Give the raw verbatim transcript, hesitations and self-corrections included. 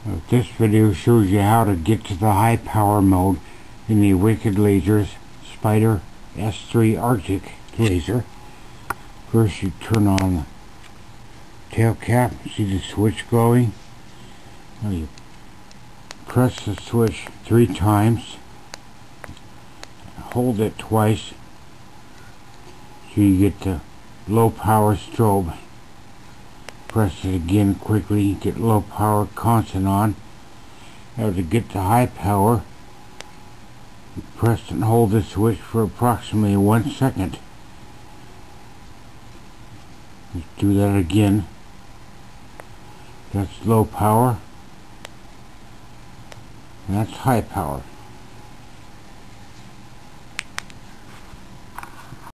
Uh, This video shows you how to get to the high power mode in the Wicked Lasers Spyder S three Arctic laser. First you turn on the tail cap, see the switch glowing. Now you press the switch three times, hold it twice so you get the low power strobe. Press it again quickly, get low power constant on. Now to get to high power, press and hold the switch for approximately one second. Let's do that again. That's low power, and that's high power.